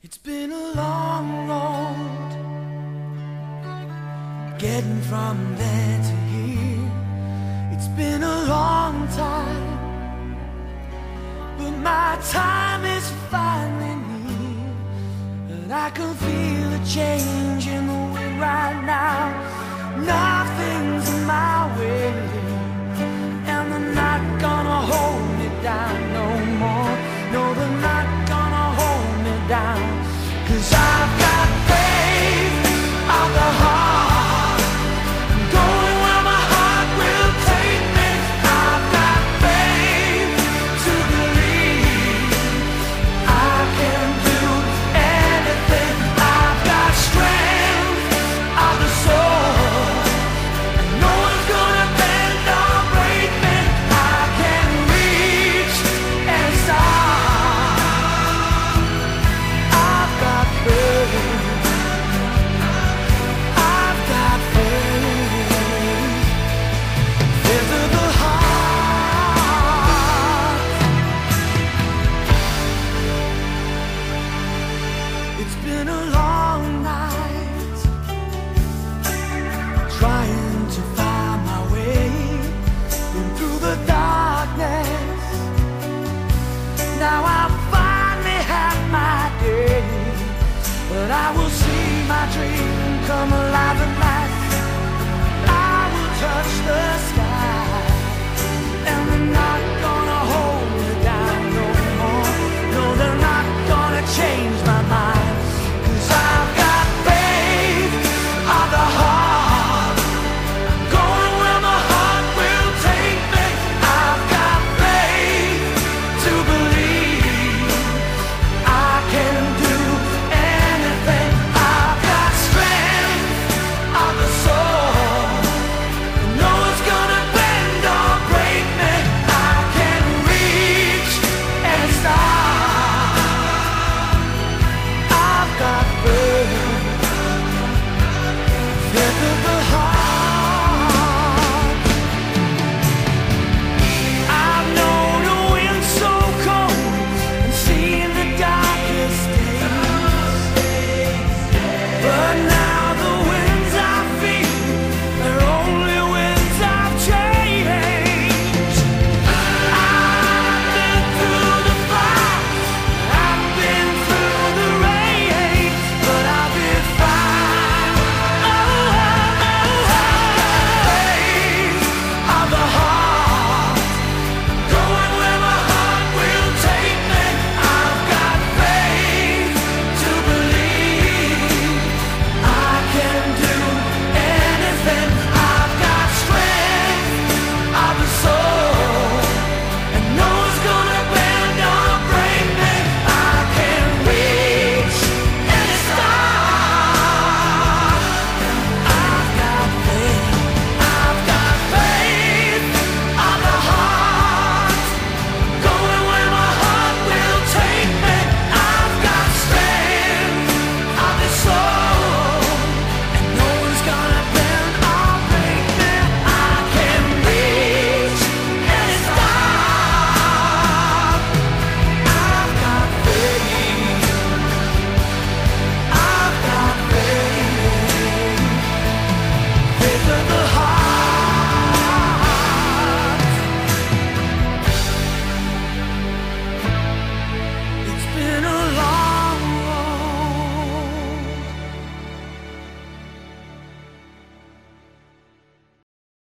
It's been a long road getting from there to here. It's been a long time, but my time is finally near. And I can feel a change in the wind right now. Nothing's in my way, and they're not gonna hold me down no more. No, they're not gonna hold me down, 'cause I've got faith of the heart, going where my heart will take me. I've got faith to believe I can do anything. I've got strength of the soul, and no one's gonna bend or break me. I can reach and start. I've got faith. I've got faith. Faith of the heart. It's been a long night trying to find my way in through the darkness. Now I finally have my day, but I will see my dream come alive at last. I will touch the sky.